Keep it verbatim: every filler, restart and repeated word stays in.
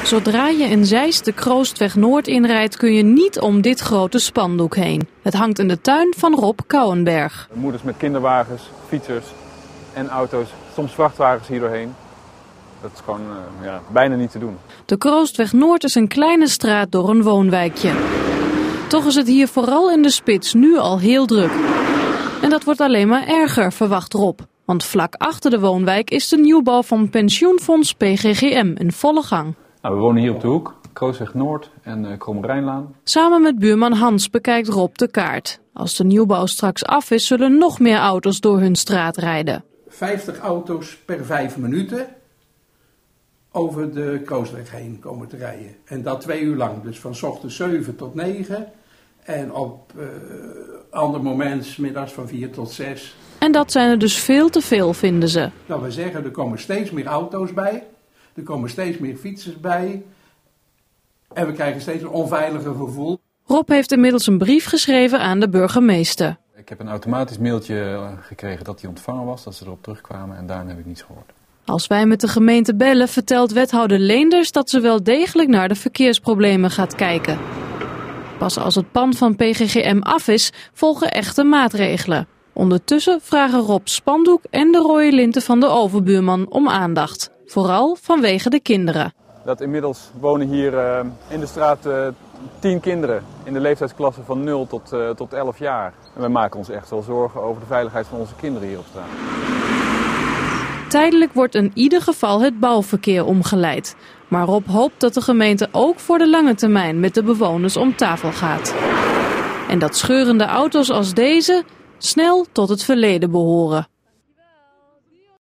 Zodra je in Zeist de Kroostweg Noord inrijdt kun je niet om dit grote spandoek heen. Het hangt in de tuin van Rob Kouwenberg. Moeders met kinderwagens, fietsers en auto's, soms vrachtwagens hier doorheen. Dat is gewoon uh, ja, bijna niet te doen. De Kroostweg Noord is een kleine straat door een woonwijkje. Toch is het hier vooral in de spits nu al heel druk. En dat wordt alleen maar erger, verwacht Rob. Want vlak achter de woonwijk is de nieuwbouw van pensioenfonds P G G M in volle gang. Nou, we wonen hier op de hoek, Kroostweg Noord en uh, Kromme-Rijnlaan. Samen met buurman Hans bekijkt Rob de kaart. Als de nieuwbouw straks af is, zullen nog meer auto's door hun straat rijden. vijftig auto's per vijf minuten over de Kroostweg heen komen te rijden. En dat twee uur lang, dus van 's ochtends zeven tot negen en op uh, ander moment 's middags van vier tot zes. En dat zijn er dus veel te veel, vinden ze. Nou, we zeggen, er komen steeds meer auto's bij, er komen steeds meer fietsers bij en we krijgen steeds een onveiliger gevoel. Rob heeft inmiddels een brief geschreven aan de burgemeester. Ik heb een automatisch mailtje gekregen dat hij ontvangen was, dat ze erop terugkwamen en daarna heb ik niets gehoord. Als wij met de gemeente bellen, vertelt wethouder Leenders dat ze wel degelijk naar de verkeersproblemen gaat kijken. Pas als het pand van P G G M af is, volgen echte maatregelen. Ondertussen vragen Rob Spandoek en de rode linten van de overbuurman om aandacht. Vooral vanwege de kinderen. Dat inmiddels wonen hier uh, in de straat uh, tien kinderen in de leeftijdsklasse van nul tot, uh, tot elf jaar. En wij maken ons echt wel zorgen over de veiligheid van onze kinderen hier op straat. Tijdelijk wordt in ieder geval het bouwverkeer omgeleid. Maar Rob hoopt dat de gemeente ook voor de lange termijn met de bewoners om tafel gaat. En dat scheurende auto's als deze snel tot het verleden behoren.